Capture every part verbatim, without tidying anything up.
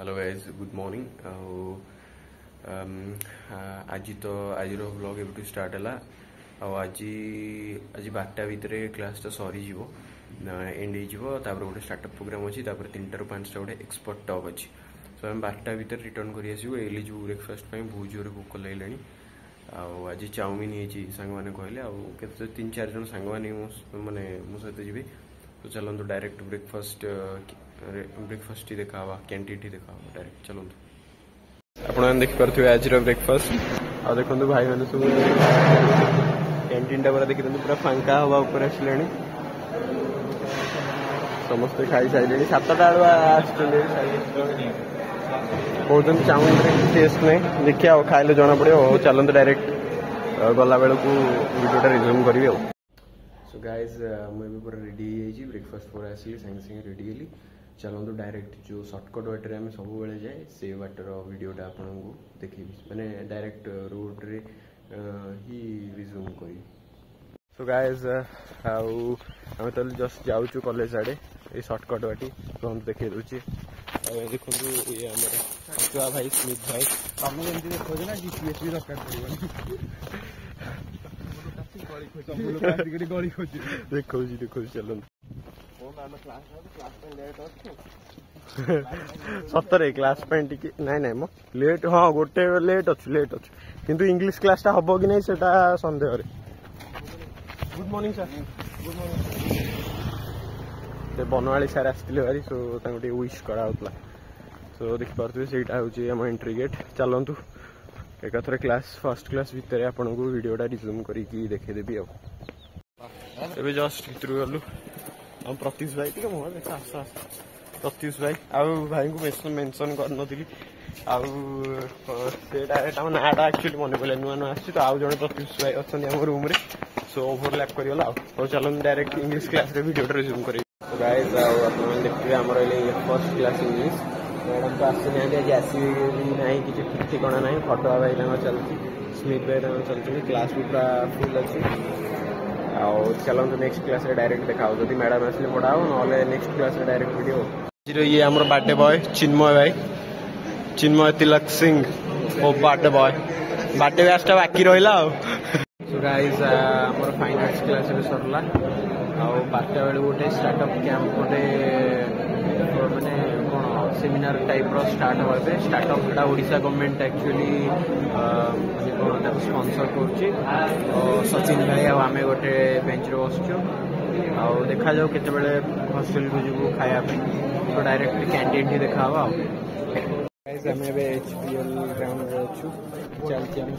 Hello guys good morning आज तो आज व्लॉग एबटू स्टार्ट है आज आज बारटा भितर क्लासटा सरी एंड हो गोटे स्टार्टअप प्रोग्राम अच्छी तीन टार पांचटा गोटे एक्सपर्ट टॉक अच्छी सो आम बारटा भितर रिटर्न कर एली जो ब्रेकफास्ट बहुत जोर भोक लगे आज चाउमिन होती सांग मैंने कहले तीन चार जन सांग मैंने मो सहित जी तो चलते डायरेक्ट ब्रेकफास्ट ब्रेकफास्ट ही देखा कैंटीन ही देखा डायरेक्ट चलते आप देखिपे आज ब्रेकफास्ट आ देखो भाई मैंने सब कैंटीन टा पूरा देखते पूरा फांका हवा ऊपर आसिले समस्ते खाई सारे सातटा बहुत चाउमिन टेस्ट नहीं देखिए खाइले जना पड़े चलते डायरेक्ट गला बेलू वीडियोटा रिज्यूम करी। सो गाइज मुझे पूरा रेडी हो ब्रेकफास्ट पर आसिली सागे सागे रेडी हेली चलते डायरेक्ट जो सर्टकट वाटर आम सब बेले जाए से वाटर वीडियोटा आपको देखी मैंने डायरेक्ट रोड रे ही रिज्यूम करी। सो गाइज आम तो जस्ट जाऊँ कॉलेज आड़े ये सर्टकट वाटी तुम देखे दूसरी देखो ये आम भाई स्मिथ भाई तुम जमी देखो ना जीपीएस भी दरकार देखो देखो चलो सतरे क्लास ना ना मो लेट हाँ गोटे लेट अच्छे लेट अच्छे किंतु इंग्लिश क्लास टा हम कि नहीं से सन्देह। Good morning sir good morning Banwari sir आसते भारी सो टे विश कराला सो देखिपे से हूँ एंट्री गेट चलतु एक क्लास फर्स्ट क्लास भितर आपन को वीडियोटा रिज्यूम करके देखेदेवी आबे जस्ट भितर गलु हम प्रत्युष भाई टे मुह देख आस आस प्रत्युष भाई आउ भाई को मेंशन कर नथिली आउ नाटा एक्चुअली मन पड़ा नुआ नुआ आसी तो आउ जड़े प्रत्युष भाई अच्छा रूम रे सो ओवरलैप करगला और चलो डायरेक्ट इंग्लिश क्लास रे वीडियोटा रिज्यूम करें। गाइस आप देखिए आमर फर्स्ट क्लास इंग्लिश मैडम तो आसी ना आज आस ना कि ठीक ठिकाना ना फटोआ भाई चलती स्मिथ भाई चलती क्लास भी पूरा फुल अच्छी आउ चलते नेक्स्ट क्लास रे डायरेक्ट देखा जब मैडम आसले पढ़ाओ ना नेक्स्ट क्लास रे डायरेक्ट वीडियो ये आमर बर्थडे बॉय चिन्मय भाई चिन्मय तिलक सिंह ओ बर्थडे बॉय बर्थडे ब्यासटा बाकी रहा। सो गाइस आमर फाइन आर्ट्स क्लास रे सरला आउ बारटा बेलू गोटे स्टार्टअप कैंप गोटे मैंने कौन सेमिनार टाइप रो स्टार्ट हे स्टार्टअप जोटा ओडिशा गवर्नमेंट एक्चुअली मैंने कौन स्पॉन्सर कर सचिन भाई आम गोटे बेंच रे बसचु आउ देखा जाऊ केते हॉस्टल को जीवु खायापी तो डायरेक्ट कैंटीन ही देखा गाइस आम एचपीएल ग्राउंड रे अच्छु चलती हम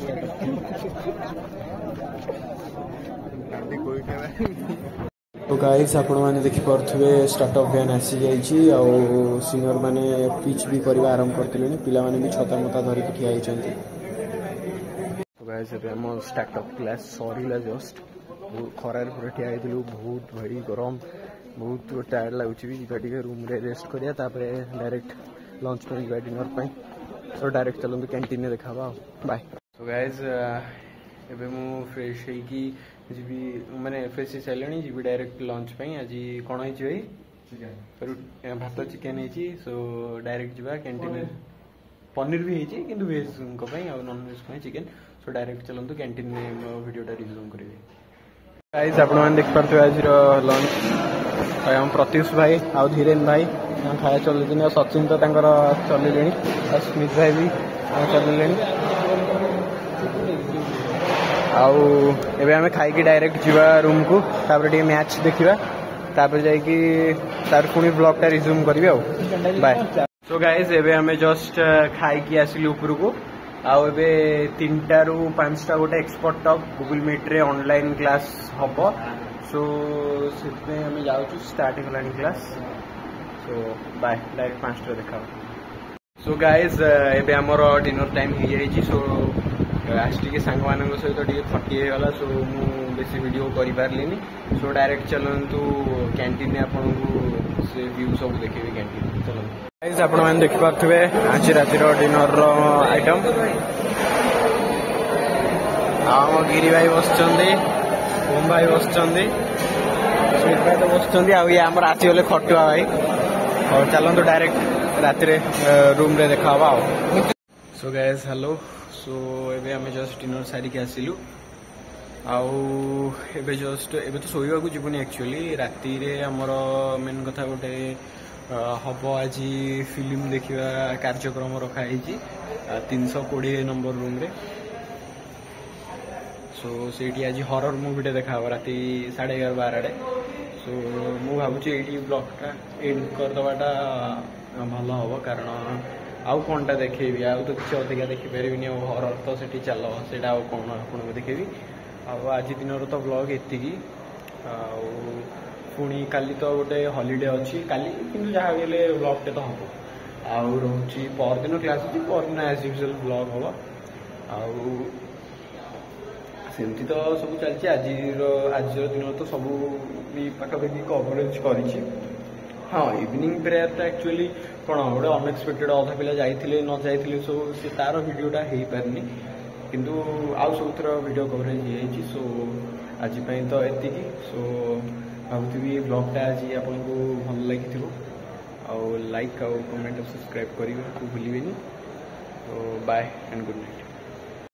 तो गाइस आपण मैंने देखिपे स्टार्टअप वैन आसी जाइए सीनियर मैंने पिच भी करवा आरंभ करते पिला माने भी छता मता धरिक ठिया होइछन्ती। तो गाइस एम स्टार्टअप क्लास सरीला जस्ट खरार पूरा ठिया होइथिलु बहुत भारी गरम बहुत टायर्ड लगुच भी रूम रे रेस्ट करिया तापरे डायरेक्ट लंच पे जा डिनर पे सो डायरेक्ट चलते कैंटीन में देखा बाय। सो गाइस एबे मु फ्रेश होइकी जी मैंने फ्रेश हो सारे जी डायरेक्ट लंच पे आज कौन है भाई भात चिकेन है सो डायरेक्ट जा कैंटीन पनीर भी है कि वेज और non veg chicken so direct चलते कैंटीन में वीडियोटा रिज्यूम करेंगे। गाइस आप देखिपे आज लंच हम प्रत्युष भाई आउ धीरेन भाई खाया चलते सचिन तो चलिले स्मिथ भाई भी चलिले आउ एबे हमें खाई डायरेक्ट जीवा रूम को तापर टे मैच देखा तापर जाइकी तार पुणी ब्लॉगटा रिज्यूम करी बाय। सो गाइस एबे हमें जस्ट खाई आसिलु ऊपर को आउ एबे तीन टारू पांचटा गोटे एक्सपर्ट टॉक गूगल मीट रे ऑनलाइन क्लास हम सो से हमें जाऊँ स्टार्ट होलानी क्लास सो बाय डायरेक्ट पांचटा देखा। सो गाइस एबे हमर डिनर टाइम हो जाइए सो आज टी सांग मान सहित टे थकी गला सो मु बेसी वीडियो कर पार्ली सो डायरेक्ट चलतु कैंटीन में आपन को से व्यू सब देखेबी कैंटीन चलतु। गाइस आपण माने देखि पारथबे आज रातिर डिनर रो आइटम आम गिरी भाई बसचंदी ओम भाई बसचंदी स्मिथ भाई तो बसचंदी आ ये हमर आसी गले खटुआ भाई और चलते डायरेक्ट राति रूम रे देखा हवा। So guys hello. सो एबे आम जस्ट डिनर सारिक आसिलु आउ एबे जस्ट एबे तो शोवा को जीवनी एक्चुअली राति रे हमर मेन कथा गोटे हम आज फिल्म देखा कार्यक्रम रखाई तीन सौ कोड़े नंबर रूम रे। सो सेठी आज हरर मुवीटे देखा राति साढ़े एगार बार आड़े। सो मु भावुची ये ब्लॉगटा एंड करदेवाटा भल हम कारण आउ कौनटा देखेबी आउ तो किसी अधिका देखिपारि हरर तो सेठी चल से कौन आपको देखेबी। आज दिन तो ब्लॉग एति पुणी काली तो गोटे हॉलीडे अच्छी काली किंतु जहाँ भी ब्लॉगटे तो हम आउ रोची परदिन क्लास अच्छी परदिन एज यूजुअल ब्लॉग हम आउ सेमती तो सब चलती। आज आज दिन तो सब भी पाखापाखि कवरेज कर हाँ इवनिंग प्रेयर तो एक्चुअली कौन गोटे अनएक्सपेक्टेड अधा पिला जाइए न जाइए सो से तार भिडटा हो पारनी किंतु आउ सब भिडियो कवरेज हो। सो आज तो एति सो भावुथी ब्लॉगटा आज आपको भल लगी आउ लाइक आउ कमेंट सब्सक्राइब करने को भूलिए। तो बाय एंड गुड नाइट।